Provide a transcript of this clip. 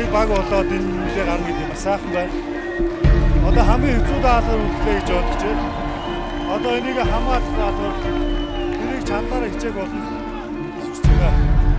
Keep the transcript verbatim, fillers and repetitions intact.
нэг баг болоод энэ дээр гарна гэдэг бас сайхан байна. Одоо хамгийн хэцүү даалгавар үлдлээ гэж бодож байна. Одоо энийг хамгаалах даалгавар тэрийг чанараар хичээх болно гэж үзэж байгаа.